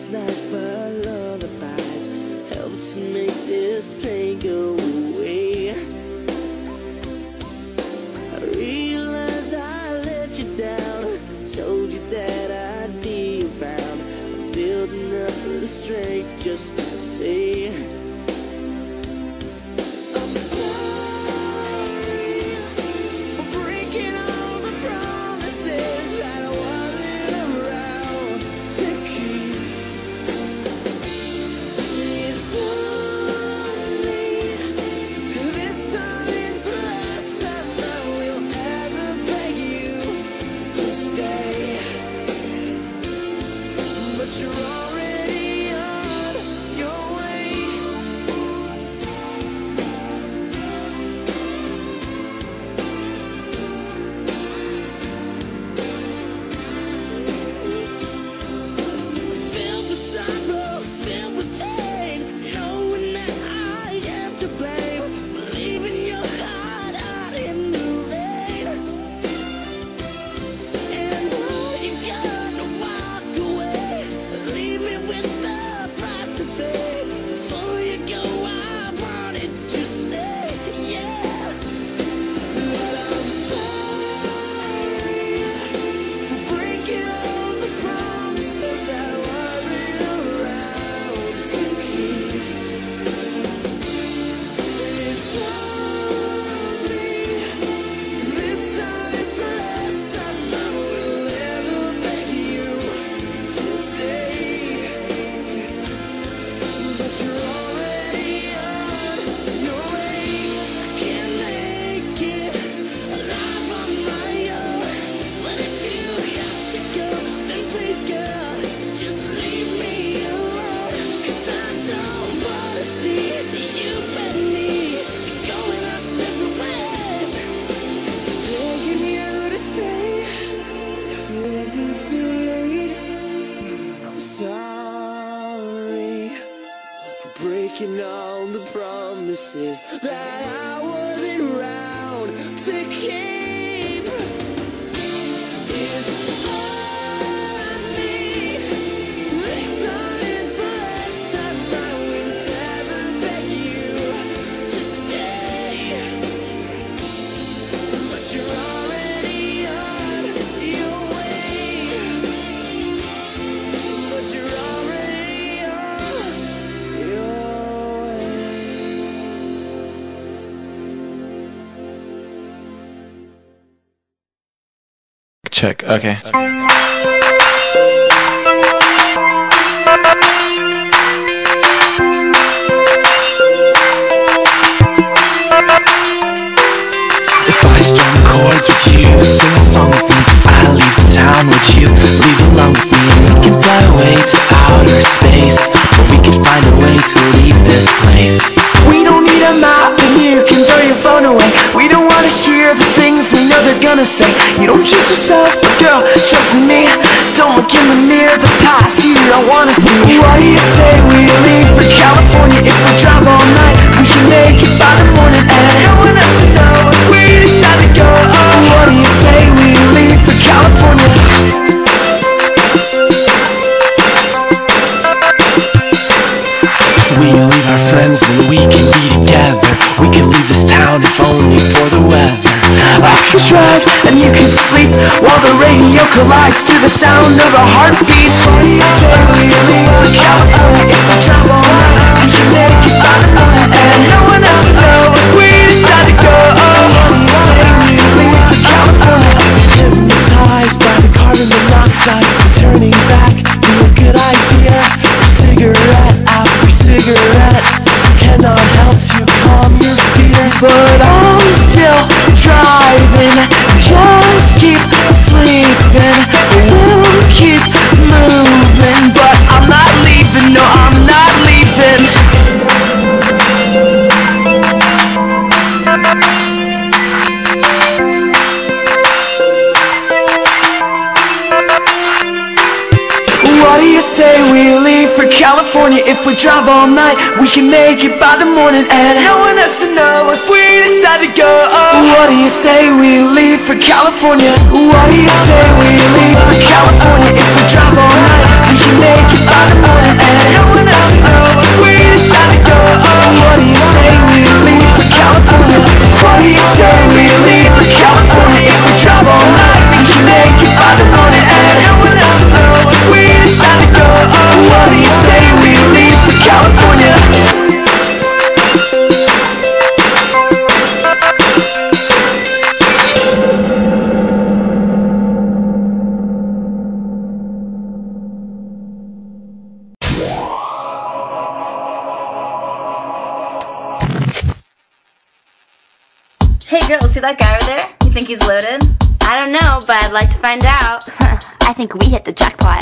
sleepless nights by lullabies helps make this pain go away. I realize I let you down, told you that I'd be around. I'm building up the strength just to say I'm sorry for breaking all the promises that I wasn't around to keep. It's only this time is the last time I will ever beg you to stay, but you're already on your way. Filled with sorrow, filled with pain, knowing that I am to blame for leaving your heart out in the rain. And now you're gonna walk away, leave me with the price to pay. Before you go, I wanted to say, yeah, that I'm sorry for breaking all the promises that I wasn't around to keep. It's only this time is the last time I will ever beg you to stay, but you're already on your way. I can't make it alive on my own, but if you have to go, then please, girl, just leave me alone. 'Cause I don't wanna see you and me going our separate ways. Begging you to stay if it isn't too late. I'm sorry for breaking all the promises that I wasn't around to keep. It's only this time is the last time I will ever beg you to stay, but you're already on your way. But you're already on your way. Check. Okay. If I strum chords with you, sing a song with me, I leave town, would you leave along with me? And we can fly away to outer space, or we can find a way to leave this place. We don't need a map and you can throw your phone away. We don't wanna hear the things we know they're gonna say. You don't trust yourself, but girl, trust in me. Don't look in the mirror, the past you don't wanna see. What do you say we leave for California? If we drive all night, we can make it by the morning, and no one has to know if we decide to go. Oh, what do you say we leave for California? We leave our friends, then we can be together. We can leave this town if only for the weather. I could drive and you could sleep while the radio collides to the sound of our heartbeats. What do you say we leave for California? If we drive all night, we can make it by the morning, and no one has to know if we decide to go. Oh, what do you say we leave for California? Hypnotized by the carbon monoxide, turning back to a good idea. Cigarette after cigarette cannot help to calm your fear, but I'm still driving. Just keep sleeping, we'll keep moving, but I'm not leaving. No, I'm not leaving. What do you say we leave for California? If we drive all night, we can make it by the morning, and no one has to know if we decide to go. Oh, what do you say we leave for California? What do you say we leave for California? If we drive all night, we can make it by the morning. girls, see that guy over there? You think he's loaded? I don't know, but I'd like to find out. I think we hit the jackpot.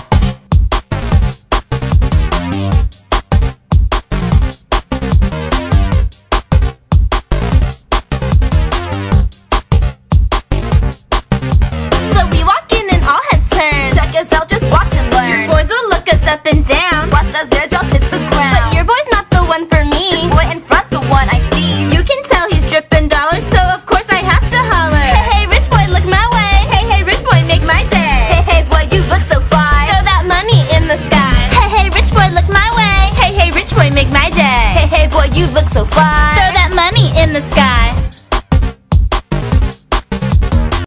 So we walk in and all heads turn. Check us out, just watch and learn. Your boys will look us up and down. Watch as their jaws hit the ground. But your boy's not the one for me. This boy in front's the one I see. You can tell he's dripping dollars, so of course I have to holler. Hey, hey, rich boy, look my way. Hey, hey, rich boy, make my day. Hey, hey, boy, you look so fly. Throw that money in the sky. Hey, hey, rich boy, look my way. Hey, hey, rich boy, make my day. Hey, hey, boy, you look so fly. Throw that money in the sky.